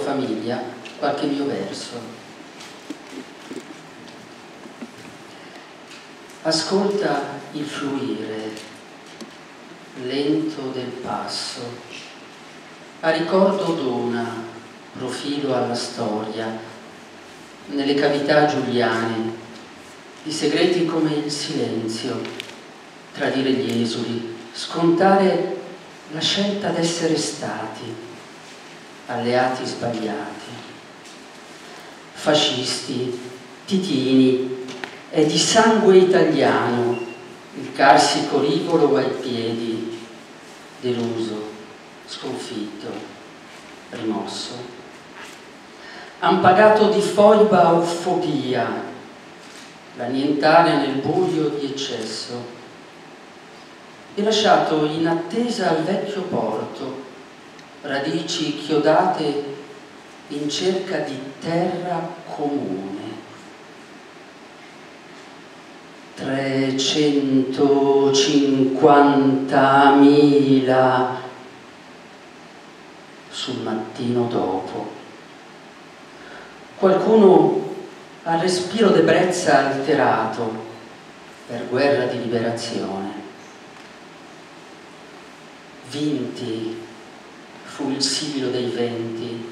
famiglia qualche mio verso. Ascolta il fluire lento del passo, a ricordo dona profilo alla storia, nelle cavità giuliane, di segreti come il silenzio, tradire gli esuli, scontare la scelta d'essere stati alleati sbagliati, fascisti, titini e di sangue italiano il carsico rivolo ai piedi, deluso, sconfitto, rimosso. Han pagato di foiba o fobia l'annientare nel buio di eccesso e lasciato in attesa al vecchio porto radici chiodate in cerca di terra comune. 350.000 sul mattino dopo. Qualcuno al respiro d'ebbrezza alterato per guerra di liberazione. Vinti fu il sibilo dei venti,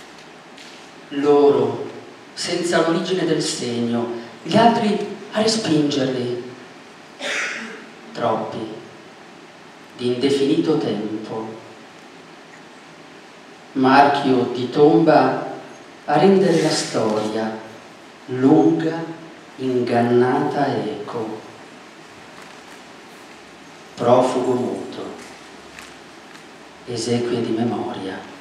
loro senza l'origine del segno, gli altri a respingerli, troppi, di indefinito tempo, marchio di tomba a rendere la storia lunga, ingannata eco, profugo muto, esequie di memoria.